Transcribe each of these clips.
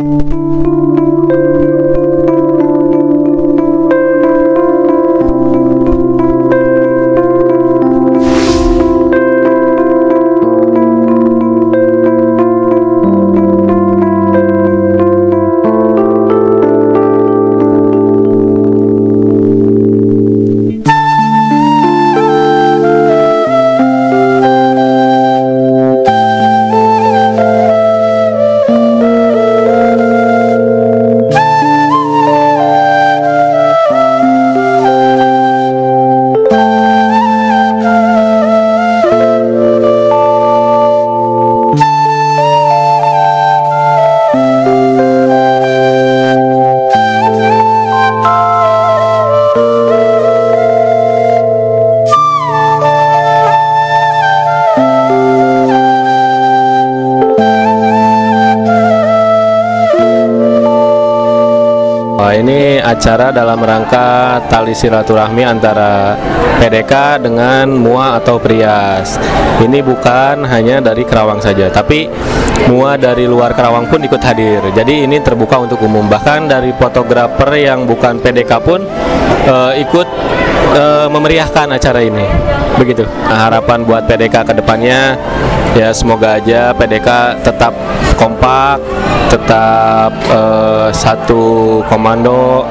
Ini acara dalam rangka tali silaturahmi antara PDK dengan MUA atau Prias. Ini bukan hanya dari Karawang saja, tapi MUA dari luar Karawang pun ikut hadir. Jadi ini terbuka untuk umum. Bahkan dari fotografer yang bukan PDK pun ikut memeriahkan acara ini. Begitu. Nah, harapan buat PDK ke depannya ya semoga aja PDK tetap kompak, tetap satu komando,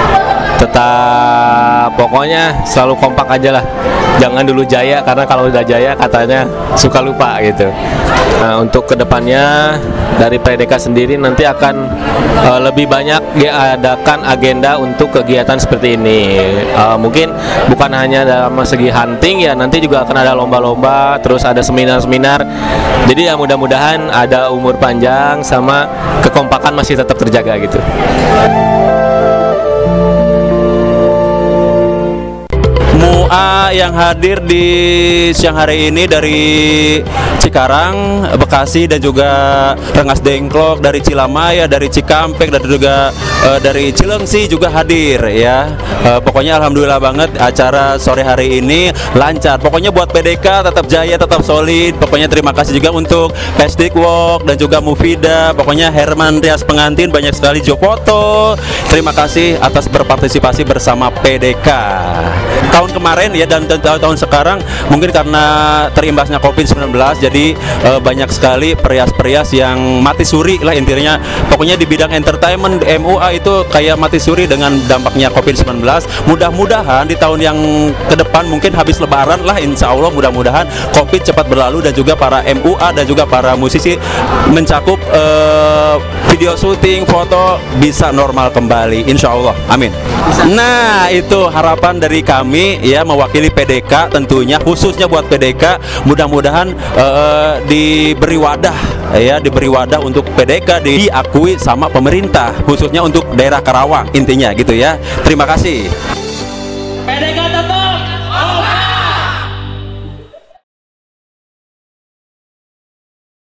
tetap pokoknya selalu kompak aja lah. Jangan dulu jaya, karena kalau udah jaya katanya suka lupa gitu. Nah, untuk kedepannya dari PDK sendiri nanti akan lebih banyak diadakan agenda untuk kegiatan seperti ini. Mungkin bukan hanya dalam segi hunting ya, nanti juga akan ada lomba-lomba, terus ada seminar-seminar. Jadi ya mudah-mudahan ada umur panjang sama kekompakan masih tetap terjaga gitu. MUA yang hadir di siang hari ini dari Cikarang, Bekasi, dan juga Rengas Dengklok, dari Cilamaya, dari Cikampek, dan juga dari Cilengsi juga hadir ya. Pokoknya alhamdulillah banget acara sore hari ini lancar. Pokoknya buat PDK tetap jaya, tetap solid. Pokoknya terima kasih juga untuk Plastic Walk dan juga Mufida. Pokoknya Herman Rias pengantin banyak sekali Jopoto. Terima kasih atas berpartisipasi bersama PDK. Tahun kemarin ya dan tahun sekarang mungkin karena terimbasnya COVID-19 jadi banyak sekali perias-perias yang mati suri lah intinya. Pokoknya di bidang entertainment MUA itu kayak mati suri dengan dampaknya COVID-19. Mudah-mudahan di tahun yang ke depan mungkin habis lebaran lah, insya Allah mudah-mudahan COVID cepat berlalu dan juga para MUA dan juga para musisi mencakup video syuting, foto bisa normal kembali, insya Allah, amin. Nah itu harapan dari kami ya, mewakili PDK tentunya, khususnya buat PDK. Mudah-mudahan diberi wadah ya, diberi wadah untuk PDK diakui sama pemerintah, khususnya untuk daerah Karawang intinya gitu ya. Terima kasih. PDK